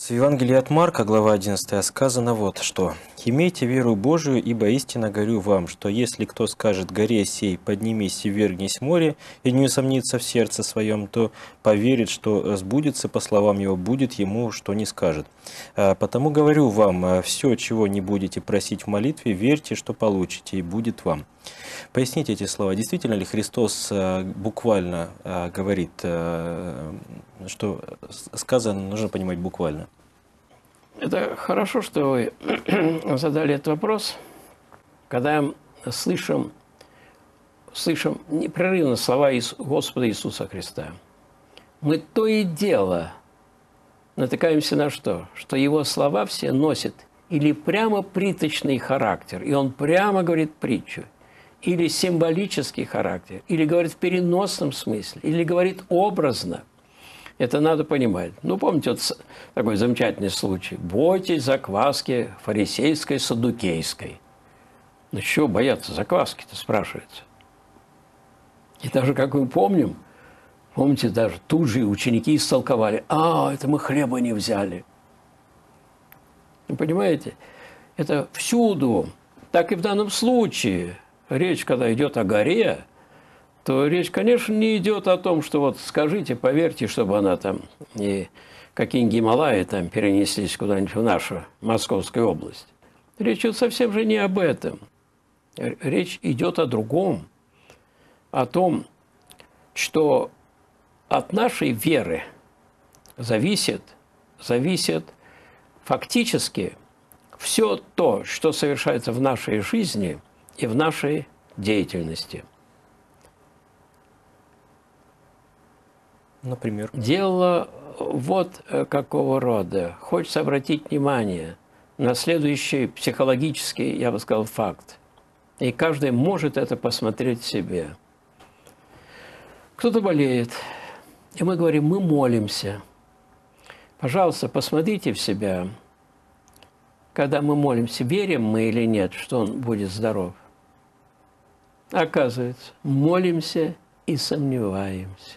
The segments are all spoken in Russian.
С Евангелия от Марка, глава 11, сказано вот что. «Имейте веру Божию, ибо истинно говорю вам, что если кто скажет горе сей, поднимись и ввергнись в море, и не усомнится в сердце своем, то поверит, что сбудется, по словам его, будет ему, что не скажет. Потому говорю вам, все, чего не будете просить в молитве, верьте, что получите, и будет вам». Поясните эти слова. Действительно ли Христос буквально говорит, что сказано, нужно понимать буквально? Это хорошо, что вы задали этот вопрос. Когда слышим непрерывно слова Господа Иисуса Христа, мы то и дело натыкаемся на что? Что Его слова все носят или прямо приточный характер, и Он прямо говорит притчу, или символический характер, или говорит в переносном смысле, или говорит образно. Это надо понимать. Ну, помните, вот такой замечательный случай. «Бойтесь закваски фарисейской, саддукейской». Ну, чего бояться закваски-то, спрашивается. И даже, как мы помним, помните, даже тут же ученики истолковали: это мы хлеба не взяли. Вы понимаете? Это всюду. Так и в данном случае. Речь, когда идет о горе, то речь, конечно, не идет о том, что вот скажите, поверьте, чтобы она там, и какие-нибудь Гималаи там перенеслись куда-нибудь в нашу Московскую область. Речь идет совсем же не об этом. Речь идет о другом. О том, что от нашей веры зависит фактически все то, что совершается в нашей жизни и в нашей деятельности. Например? Дело вот какого рода. Хочется обратить внимание на следующий психологический, я бы сказал, факт. И каждый может это посмотреть в себе. Кто-то болеет, и мы говорим, мы молимся. Пожалуйста, посмотрите в себя, когда мы молимся, верим мы или нет, что он будет здоров. Оказывается, молимся и сомневаемся.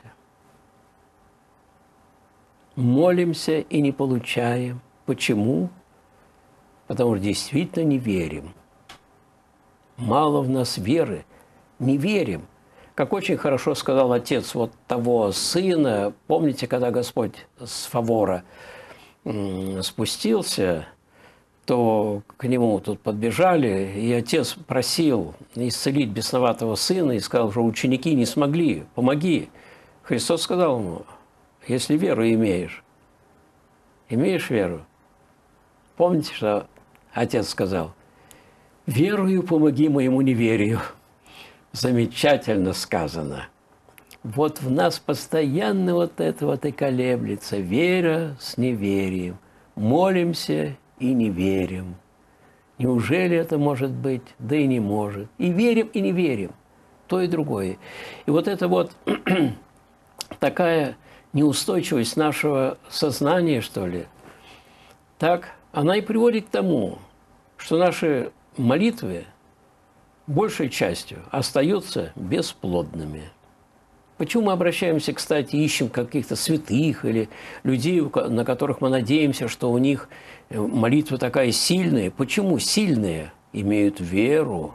Молимся и не получаем. Почему? Потому что действительно не верим. Мало в нас веры. Не верим. Как очень хорошо сказал отец вот того сына. Помните, когда Господь с Фавора спустился, то к нему тут подбежали, и отец просил исцелить бесноватого сына и сказал, что ученики не смогли, помоги. Христос сказал ему: если веру имеешь веру. Помните, что отец сказал? Верую, помоги моему неверию. Замечательно сказано. Вот в нас постоянно вот это вот и колеблется. Вера с неверием. Молимся и не верим. Неужели это может быть? Да и не может. И верим, и не верим. То и другое. И вот это вот такая неустойчивость нашего сознания, что ли, так она и приводит к тому, что наши молитвы большей частью остаются бесплодными. Почему мы обращаемся, кстати, ищем каких-то святых или людей, на которых мы надеемся, что у них молитва такая сильная? Почему сильные? Имеют веру.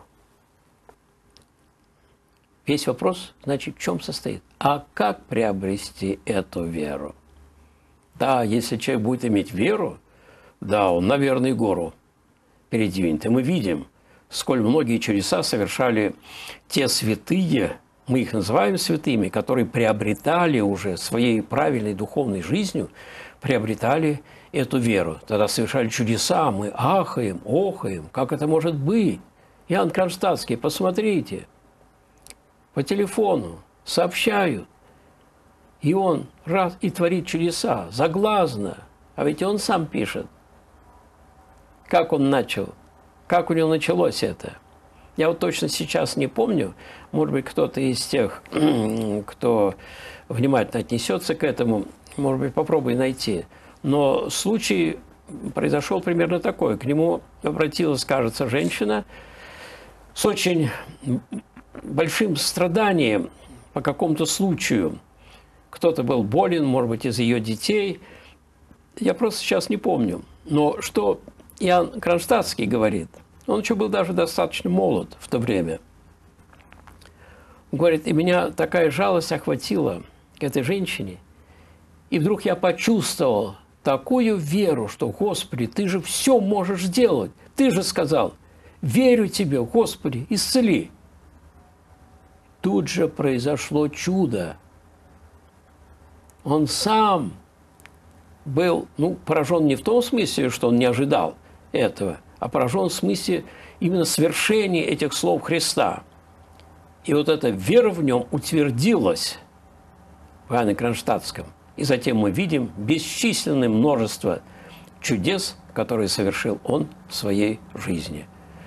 Весь вопрос, значит, в чем состоит? А как приобрести эту веру? Да, если человек будет иметь веру, да, он, наверное, гору передвинет. И мы видим, сколь многие чудеса совершали те святые, мы их называем святыми, которые приобретали уже своей правильной духовной жизнью, приобретали эту веру. Тогда совершали чудеса, мы ахаем, охаем, как это может быть? Иоанн Кронштадтский, посмотрите, по телефону сообщают, и он раз и творит чудеса, заглазно, а ведь он сам пишет, как он начал, как у него началось это. Я вот точно сейчас не помню, может быть, кто-то из тех, кто внимательно отнесется к этому, может быть, попробуй найти. Но случай произошел примерно такой. К нему обратилась, кажется, женщина с очень большим страданием по какому-то случаю. Кто-то был болен, может быть, из ее детей. я просто сейчас не помню, но что Иоанн Кронштадтский говорит, он еще был даже достаточно молод в то время. Он говорит, и меня такая жалость охватила к этой женщине, и вдруг я почувствовал такую веру, что, Господи, Ты же все можешь сделать. Ты же сказал, верю Тебе, Господи, исцели. Тут же произошло чудо. Он сам был, поражен не в том смысле, что он не ожидал этого, а поражен в смысле именно свершения этих слов Христа. И вот эта вера в нем утвердилась в Иоанне Кронштадтском. И затем мы видим бесчисленное множество чудес, которые совершил он в своей жизни.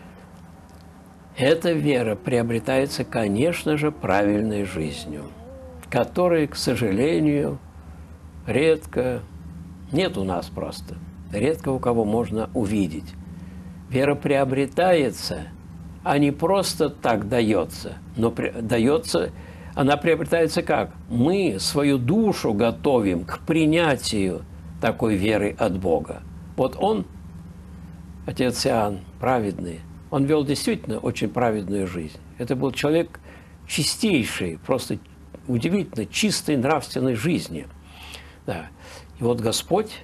Эта вера приобретается, конечно же, правильной жизнью, которой, к сожалению, редко, нет у нас просто, редко у кого можно увидеть. Вера приобретается, а не просто так дается, но дается, она приобретается как? Мы свою душу готовим к принятию такой веры от Бога. Вот он, отец Иоанн, праведный, он вел действительно очень праведную жизнь. Это был человек чистейший, просто удивительно чистой нравственной жизни. Да. И вот Господь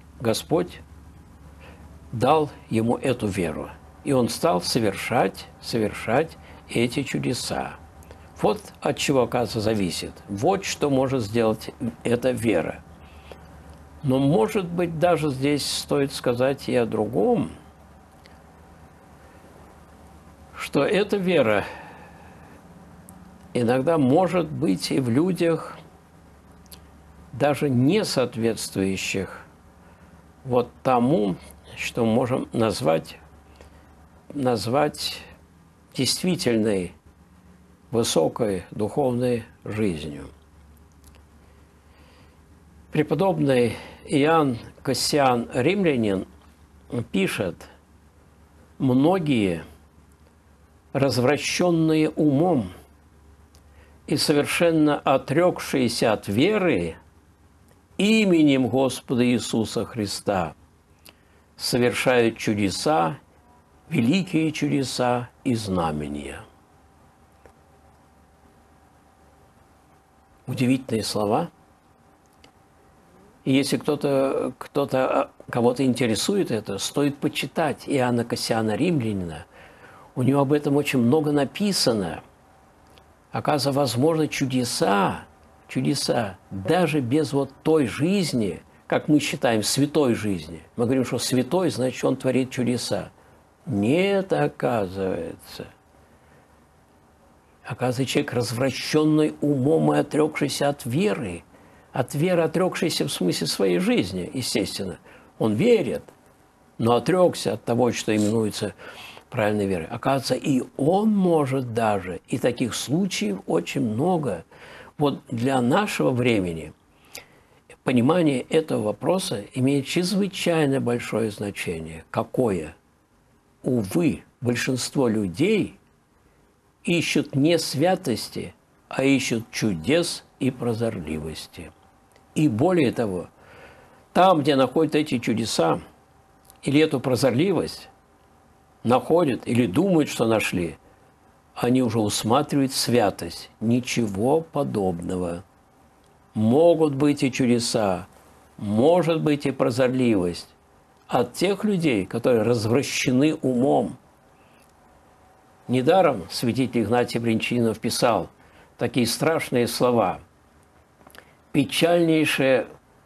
дал ему эту веру. И он стал совершать эти чудеса. Вот от чего, оказывается, зависит. Вот что может сделать эта вера. Но, может быть, даже здесь стоит сказать и о другом, что эта вера иногда может быть и в людях, даже не соответствующих вот тому, что можем назвать действительной высокой духовной жизнью. Преподобный Иоанн Кассиан Римлянин пишет: «Многие, развращенные умом и совершенно отрекшиеся от веры, именем Господа Иисуса Христа совершают чудеса, великие чудеса и знамения». Удивительные слова. И если кого-то интересует это, стоит почитать Иоанна Кассиана Римлянина. У него об этом очень много написано. Оказывается, возможно, чудеса, даже без вот той жизни, как мы считаем, святой жизни. Мы говорим, что святой, значит, он творит чудеса. Нет, оказывается. Оказывается, человек, развращенный умом и отрекшийся от веры, отрекшийся в смысле своей жизни, естественно. Он верит, но отрекся от того, что именуется правильной верой. Оказывается, и он может даже, и таких случаев очень много. Вот для нашего времени понимание этого вопроса имеет чрезвычайно большое значение. Какое? Увы, большинство людей ищут не святости, а ищут чудес и прозорливости. И более того, там, где находят эти чудеса или эту прозорливость, находят или думают, что нашли, они уже усматривают святость. Ничего подобного. Могут быть и чудеса, может быть и прозорливость от тех людей, которые развращены умом. Недаром святитель Игнатий Бринчанинов писал такие страшные слова. Печальнейшая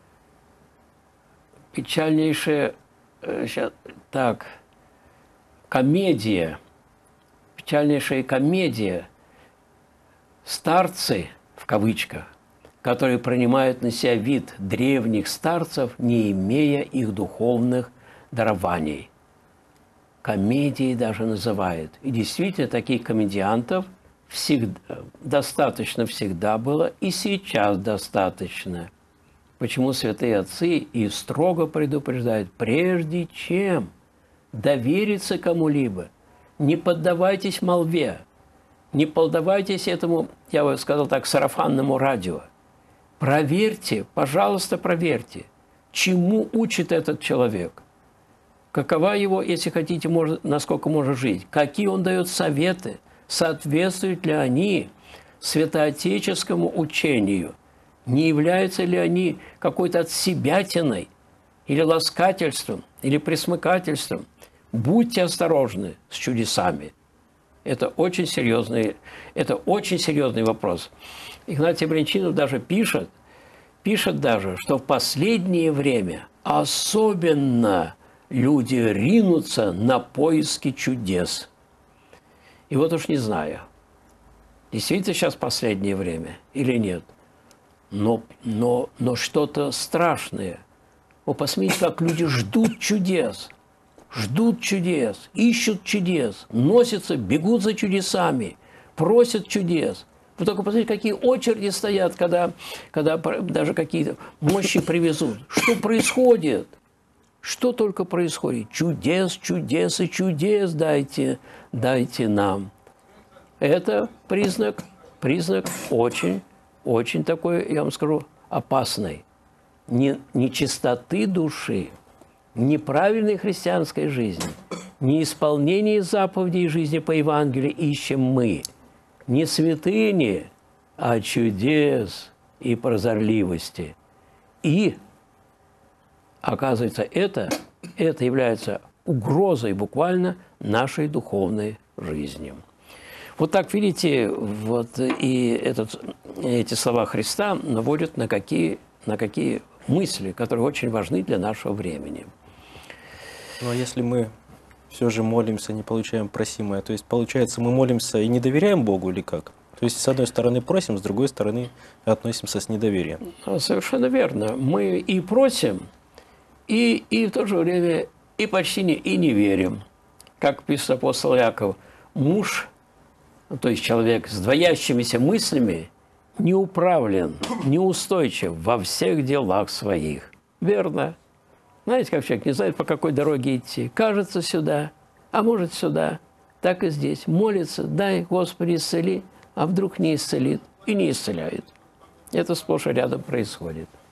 комедия, печальнейшая комедия, старцы, в кавычках, которые принимают на себя вид древних старцев, не имея их духовных дарований. Комедией даже называют. И действительно, таких комедиантов достаточно всегда было, и сейчас достаточно. Почему святые отцы и строго предупреждают, прежде чем довериться кому-либо, не поддавайтесь молве, не поддавайтесь этому, я бы сказал так, сарафанному радио. Проверьте, пожалуйста, проверьте, чему учит этот человек, какова его, если хотите, насколько может жить, какие он дает советы, соответствуют ли они святоотеческому учению, не являются ли они какой-то отсебятиной или ласкательством, или пресмыкательством. Будьте осторожны с чудесами. Это очень серьезный вопрос. Игнатий Брянчинов даже пишет даже, что в последнее время особенно люди ринутся на поиски чудес. И вот уж не знаю, действительно сейчас последнее время или нет, но что-то страшное. Вы посмотрите, как люди ждут чудес, ищут чудес, носятся, бегут за чудесами, просят чудес. Вы только посмотрите, какие очереди стоят, когда даже какие-то мощи привезут. Что происходит? Что только происходит? Чудес и чудес дайте нам. Это признак очень такой, я вам скажу, опасный. Нечистоты души, неправильной христианской жизни, неисполнение заповедей жизни по Евангелию ищем мы. Не святыни, а чудес и прозорливости. И, оказывается, это является угрозой буквально нашей духовной жизни. Вот так, видите, вот и эти слова Христа наводят на какие мысли, которые очень важны для нашего времени. Ну а если мы все же молимся, не получаем просимое, то есть получается, мы молимся и не доверяем Богу или как? То есть с одной стороны просим, с другой стороны относимся с недоверием. Совершенно верно. Мы и просим, и в то же время и почти не верим. Как пишет апостол Яков, муж, то есть человек с двоящимися мыслями, не управлен, неустойчив во всех делах своих. Верно. Знаете, как человек не знает, по какой дороге идти. Кажется, сюда, а может, сюда. Так и здесь. Молится, дай, Господи, исцели, а вдруг не исцелит и не исцеляет. Это сплошь и рядом происходит.